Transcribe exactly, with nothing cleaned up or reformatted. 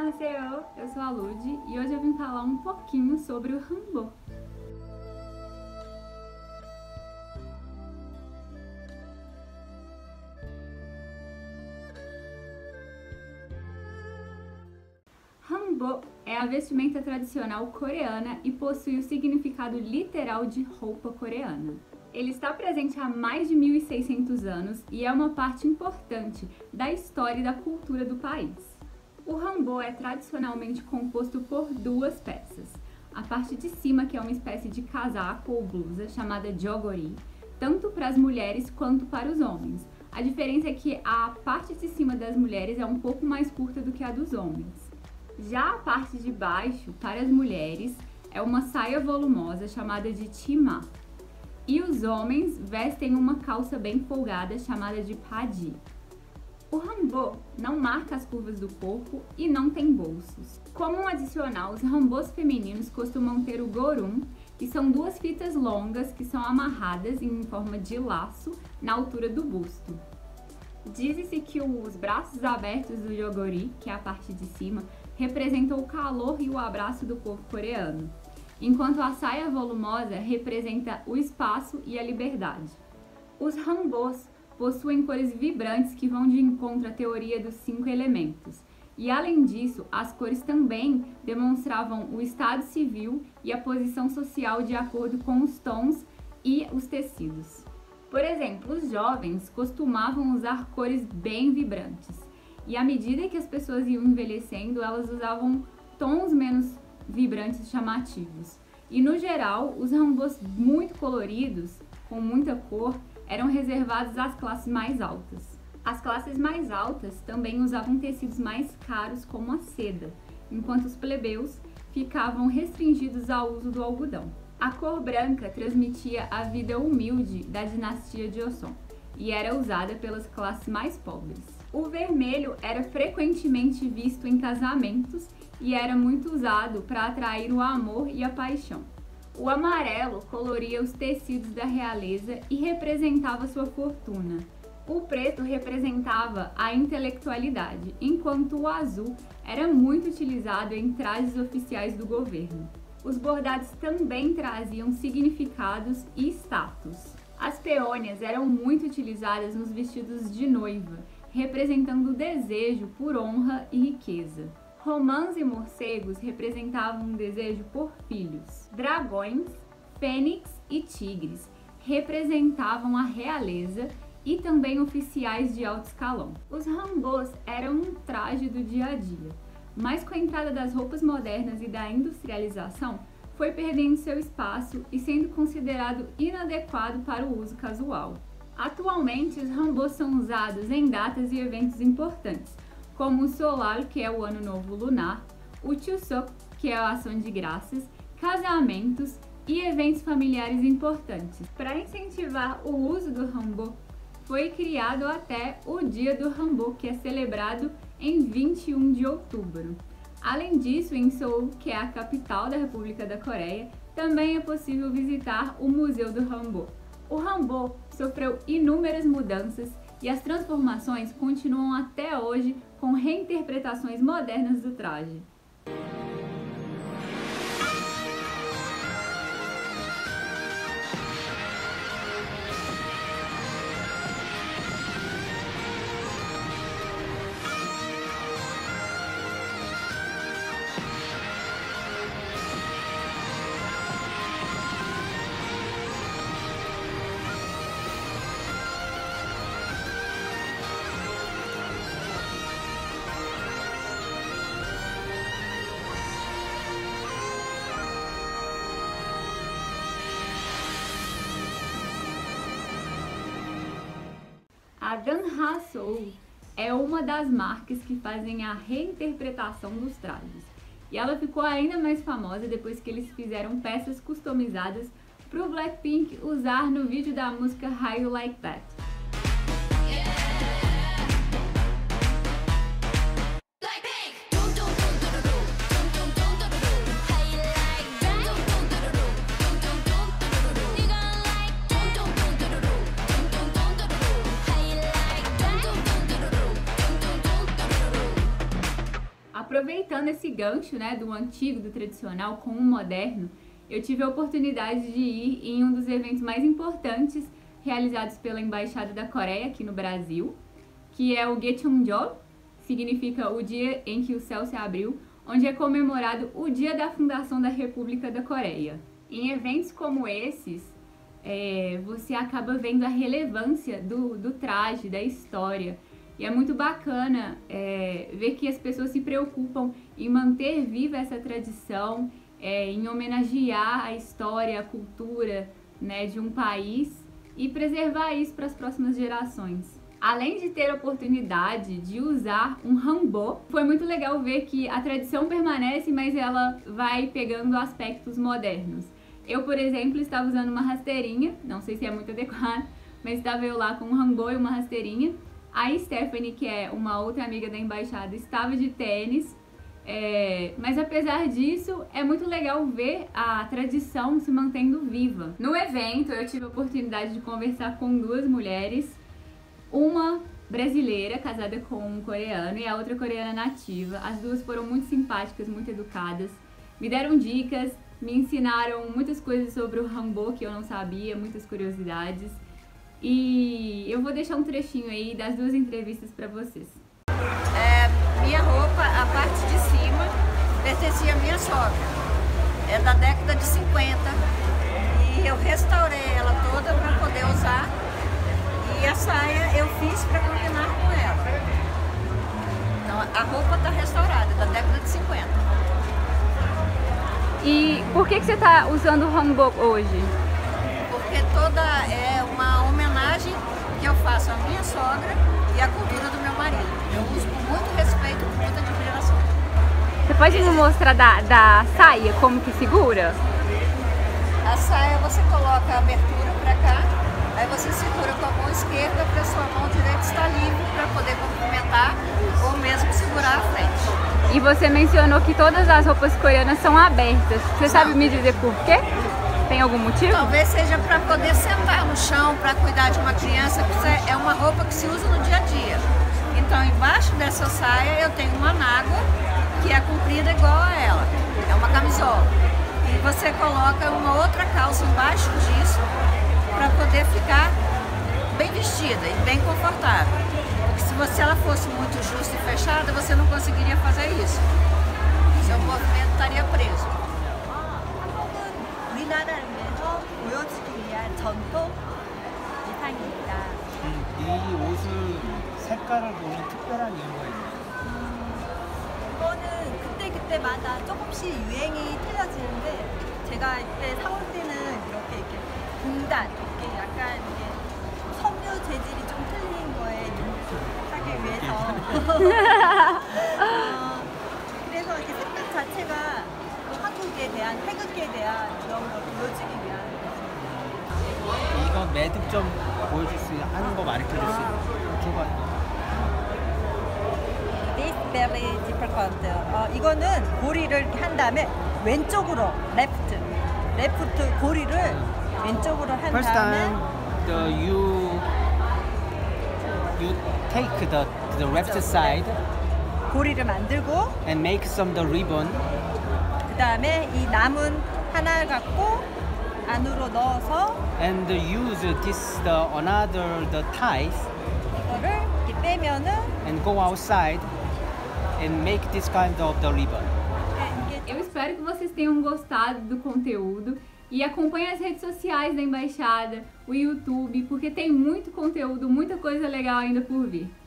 Annyeonghaseyo, eu sou a Lud e hoje eu vim falar um pouquinho sobre o hanbok. Hanbok é a vestimenta tradicional coreana e possui o significado literal de roupa coreana. Ele está presente há mais de mil e seiscentos anos e é uma parte importante da história e da cultura do país. O hanbok é tradicionalmente composto por duas peças. A parte de cima, que é uma espécie de casaco ou blusa, chamada jogori, tanto para as mulheres quanto para os homens. A diferença é que a parte de cima das mulheres é um pouco mais curta do que a dos homens. Já a parte de baixo, para as mulheres, é uma saia volumosa chamada de chima. E os homens vestem uma calça bem folgada chamada de baji. O hanbok não marca as curvas do corpo e não tem bolsos. Como um adicional, os hanboks femininos costumam ter o gorum, que são duas fitas longas que são amarradas em forma de laço na altura do busto. Diz-se que os braços abertos do jogori, que é a parte de cima, representam o calor e o abraço do povo coreano, enquanto a saia volumosa representa o espaço e a liberdade. Os hanboks possuem cores vibrantes que vão de encontro à teoria dos cinco elementos. E além disso, as cores também demonstravam o estado civil e a posição social de acordo com os tons e os tecidos. Por exemplo, os jovens costumavam usar cores bem vibrantes. E à medida que as pessoas iam envelhecendo, elas usavam tons menos vibrantes e chamativos. E no geral, os hanboks muito coloridos, com muita cor, eram reservados às classes mais altas. As classes mais altas também usavam tecidos mais caros como a seda, enquanto os plebeus ficavam restringidos ao uso do algodão. A cor branca transmitia a vida humilde da dinastia Joseon e era usada pelas classes mais pobres. O vermelho era frequentemente visto em casamentos e era muito usado para atrair o amor e a paixão. O amarelo coloria os tecidos da realeza e representava sua fortuna. O preto representava a intelectualidade, enquanto o azul era muito utilizado em trajes oficiais do governo. Os bordados também traziam significados e status. As peônias eram muito utilizadas nos vestidos de noiva, representando o desejo por honra e riqueza. Romãs e morcegos representavam um desejo por filhos. Dragões, fênix e tigres representavam a realeza e também oficiais de alto escalão. Os hanboks eram um traje do dia a dia, mas com a entrada das roupas modernas e da industrialização, foi perdendo seu espaço e sendo considerado inadequado para o uso casual. Atualmente, os hanboks são usados em datas e eventos importantes, como o Solal, que é o Ano Novo Lunar, o Chuseok, que é a Ação de Graças, casamentos e eventos familiares importantes. Para incentivar o uso do hanbok, foi criado até o Dia do Hanbok, que é celebrado em vinte e um de outubro. Além disso, em Seul, que é a capital da República da Coreia, também é possível visitar o Museu do Hanbok. O hanbok sofreu inúmeras mudanças e as transformações continuam até hoje com reinterpretações modernas do traje. A Danha Seoul é uma das marcas que fazem a reinterpretação dos trajes. E ela ficou ainda mais famosa depois que eles fizeram peças customizadas para o Blackpink usar no vídeo da música How You Like That. A aproveitando esse gancho, né, do antigo, do tradicional com o moderno, eu tive a oportunidade de ir em um dos eventos mais importantes realizados pela Embaixada da Coreia aqui no Brasil, que é o Gyecheongjol, significa o dia em que o céu se abriu, onde é comemorado o dia da fundação da República da Coreia. Em eventos como esses, é, você acaba vendo a relevância do, do traje, da história. E é muito bacana é, ver que as pessoas se preocupam em manter viva essa tradição, é, em homenagear a história, a cultura, né, de um país e preservar isso para as próximas gerações. Além de ter a oportunidade de usar um hanbok, foi muito legal ver que a tradição permanece, mas ela vai pegando aspectos modernos. Eu, por exemplo, estava usando uma rasteirinha, não sei se é muito adequado, mas estava eu lá com um hanbok e uma rasteirinha. A Stephanie, que é uma outra amiga da embaixada, estava de tênis, é... mas apesar disso, é muito legal ver a tradição se mantendo viva. No evento, eu tive a oportunidade de conversar com duas mulheres, uma brasileira, casada com um coreano, e a outra coreana nativa. As duas foram muito simpáticas, muito educadas, me deram dicas, me ensinaram muitas coisas sobre o hanbok que eu não sabia, muitas curiosidades. E eu vou deixar um trechinho aí das duas entrevistas para vocês. É, minha roupa, a parte de cima, pertencia à minha sogra. É da década de cinquenta e eu restaurei ela toda para poder usar. E a saia eu fiz para combinar com ela. Então a roupa está restaurada, da década de cinquenta. E por que, que você está usando o hanbok hoje? Porque toda é uma homenagem que eu faço à minha sogra e à cultura do meu marido. Eu uso com muito respeito, com muita admiração. Você pode me mostrar da, da saia, como que segura? A saia você coloca a abertura para cá, aí você segura com a mão esquerda para sua mão direita estar livre para poder complementar ou mesmo segurar a frente. E você mencionou que todas as roupas coreanas são abertas. Você Não. sabe me dizer por quê? Tem algum motivo? Talvez seja para poder sentar no chão, para cuidar de uma criança, que é uma roupa que se usa no dia a dia. Então, embaixo dessa saia eu tenho uma nágua, que é comprida igual a ela. É uma camisola. E você coloca uma outra calça embaixo disso, para poder ficar bem vestida e bem confortável. Porque se você, ela fosse muito justa e fechada, você não conseguiria fazer isso. Seu movimento estaria preso. 우리나라를 위해서 보여주기 위한 전통 의상입니다. 이, 이 옷을 색깔을 보는 특별한 이유가 있나요? 이거는 그때그때마다 조금씩 유행이 틀려지는데 제가 이때 사올 때는 이렇게 이렇게 분단, 이렇게 약간 이게 섬유 재질이 좀 틀린 거에 하기 위해서 어, 그래서 이렇게 색깔 자체가 한국에 대한 태극기에 대한 그런 걸 보여주기 위한 이건 매듭 좀 보여줄 수 하는 거 가르쳐줄 수 있는 This very difficult. 어, 이거는 고리를 이렇게 한 다음에 왼쪽으로 left, left 고리를 왼쪽으로 한 First 다음에 time the, you you take the the left side 고리를 만들고 and make some the ribbon. 그 다음에 이 남은 하나 갖고 안으로 넣어서 And use this the another the ties 이거를 이렇게 빼면은 and go outside and make this kind of the ribbon. Eu espero que vocês tenham gostado do conteúdo e acompanhem as redes sociais da Embaixada, o YouTube, porque tem muito conteúdo, muita coisa legal ainda por vir.